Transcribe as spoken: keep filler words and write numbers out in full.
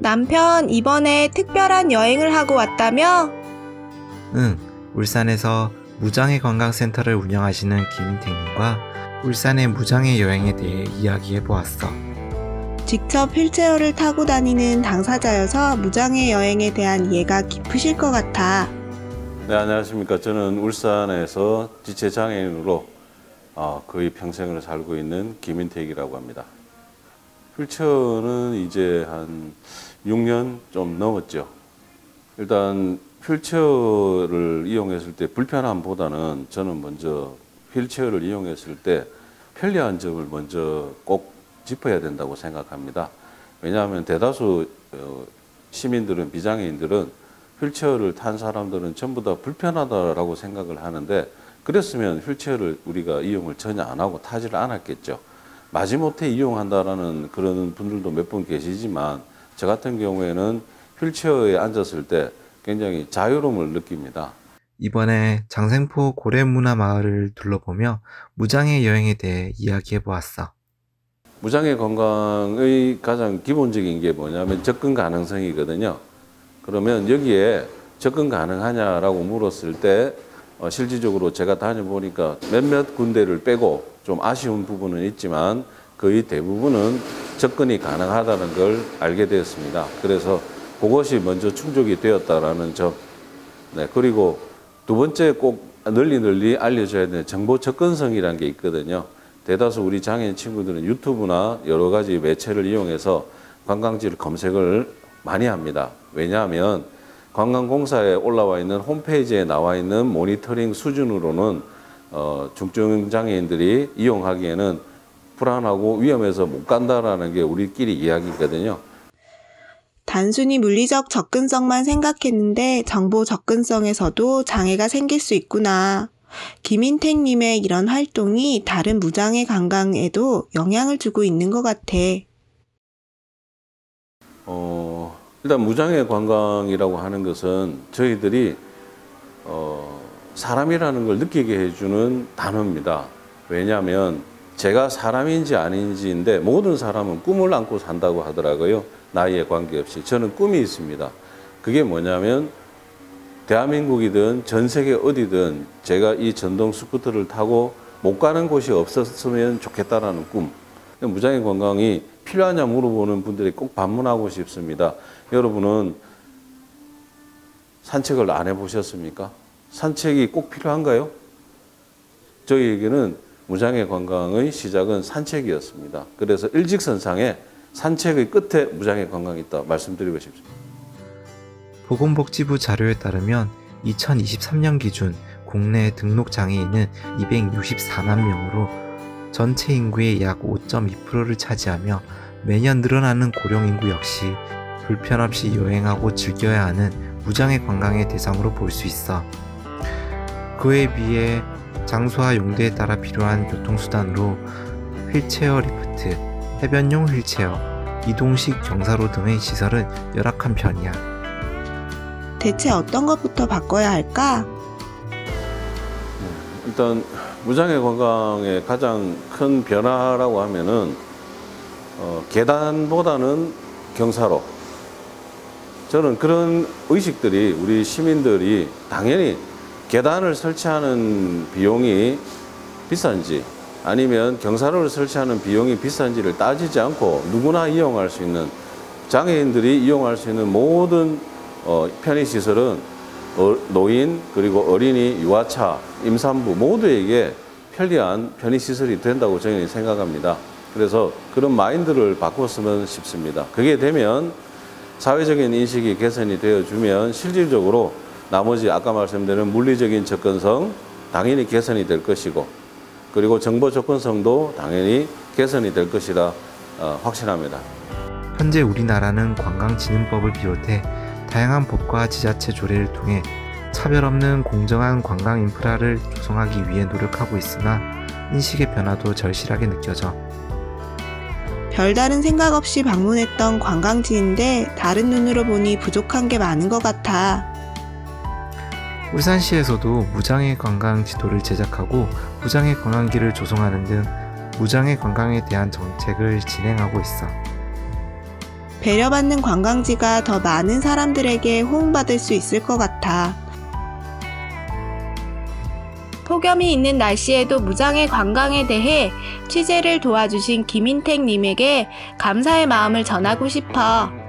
남편 이번에 특별한 여행을 하고 왔다며? 응, 울산에서 무장애 관광센터를 운영하시는 김인택님과 울산의 무장애 여행에 대해 이야기해보았어. 직접 휠체어를 타고 다니는 당사자여서 무장애 여행에 대한 이해가 깊으실 것 같아. 네, 안녕하십니까. 저는 울산에서 지체장애인으로 어, 거의 평생을 살고 있는 김인택이라고 합니다. 휠체어는 이제 한 육 년 좀 넘었죠. 일단 휠체어를 이용했을 때 불편함보다는 저는 먼저 휠체어를 이용했을 때 편리한 점을 먼저 꼭 짚어야 된다고 생각합니다. 왜냐하면 대다수 시민들은, 비장애인들은 휠체어를 탄 사람들은 전부 다 불편하다라고 생각을 하는데, 그랬으면 휠체어를 우리가 이용을 전혀 안 하고 타지를 않았겠죠. 마지못해 이용한다라는 그런 분들도 몇 분 계시지만, 저 같은 경우에는 휠체어에 앉았을 때 굉장히 자유로움을 느낍니다. 이번에 장생포 고래문화마을을 둘러보며 무장애 여행에 대해 이야기해보았어. 무장애 관광의 가장 기본적인 게 뭐냐면 접근 가능성이거든요. 그러면 여기에 접근 가능하냐라고 물었을 때 어, 실질적으로 제가 다녀보니까 몇몇 군데를 빼고 좀 아쉬운 부분은 있지만 거의 대부분은 접근이 가능하다는 걸 알게 되었습니다. 그래서 그것이 먼저 충족이 되었다라는 점. 네, 그리고 두 번째 꼭 널리 널리 알려줘야 되는 정보 접근성이라는 게 있거든요. 대다수 우리 장애인 친구들은 유튜브나 여러 가지 매체를 이용해서 관광지를 검색을 많이 합니다. 왜냐하면 관광공사에 올라와 있는 홈페이지에 나와 있는 모니터링 수준으로는 어, 중증 장애인들이 이용하기에는 불안하고 위험해서 못 간다라는 게 우리끼리 이야기거든요. 단순히 물리적 접근성만 생각했는데 정보 접근성에서도 장애가 생길 수 있구나. 김인택님의 이런 활동이 다른 무장애 관광에도 영향을 주고 있는 것 같아. 어, 일단 무장애 관광이라고 하는 것은 저희들이 어, 사람이라는 걸 느끼게 해주는 단어입니다. 왜냐하면 제가 사람인지 아닌지인데 모든 사람은 꿈을 안고 산다고 하더라고요. 나이에 관계없이. 저는 꿈이 있습니다. 그게 뭐냐면 대한민국이든 전 세계 어디든 제가 이 전동 스쿠터를 타고 못 가는 곳이 없었으면 좋겠다라는 꿈. 무장애 관광이 필요하냐 물어보는 분들이 꼭 방문하고 싶습니다. 여러분은 산책을 안 해보셨습니까? 산책이 꼭 필요한가요? 저희에게는 무장애 관광의 시작은 산책이었습니다. 그래서 일직선상에 산책의 끝에 무장애 관광이 있다 말씀드리고 싶습니다. 보건복지부 자료에 따르면 이천이십삼 년 기준 국내 등록 장애인은 이백육십사만 명으로 전체 인구의 약 오 점 이 퍼센트를 차지하며 매년 늘어나는 고령인구 역시 불편 없이 여행하고 즐겨야 하는 무장애 관광의 대상으로 볼 수 있어. 그에 비해 장소와 용도에 따라 필요한 교통수단으로 휠체어 리프트, 해변용 휠체어, 이동식 경사로 등의 시설은 열악한 편이야. 대체 어떤 것부터 바꿔야 할까? 일단 무장애 관광의 가장 큰 변화라고 하면은 어, 계단보다는 경사로. 저는 그런 의식들이 우리 시민들이 당연히 계단을 설치하는 비용이 비싼지 아니면 경사로를 설치하는 비용이 비싼지를 따지지 않고 누구나 이용할 수 있는, 장애인들이 이용할 수 있는 모든 어, 편의시설은 어, 노인 그리고 어린이, 유아차, 임산부 모두에게 편리한 편의시설이 된다고 저희는 생각합니다. 그래서 그런 마인드를 바꿨으면 싶습니다. 그게 되면 사회적인 인식이 개선이 되어주면 실질적으로 나머지 아까 말씀드린 물리적인 접근성 당연히 개선이 될 것이고, 그리고 정보 접근성도 당연히 개선이 될 것이라 어, 확신합니다. 현재 우리나라는 관광진흥법을 비롯해 다양한 법과 지자체 조례를 통해 차별 없는 공정한 관광 인프라를 조성하기 위해 노력하고 있으나 인식의 변화도 절실하게 느껴져. 별다른 생각 없이 방문했던 관광지인데 다른 눈으로 보니 부족한 게 많은 것 같아. 울산시에서도 무장애 관광 지도를 제작하고 무장애 관광지를 조성하는 등 무장애 관광에 대한 정책을 진행하고 있어. 배려받는 관광지가 더 많은 사람들에게 호응받을 수 있을 것 같아. 폭염이 있는 날씨에도 무장의 관광에 대해 취재를 도와주신 김인택님에게 감사의 마음을 전하고 싶어.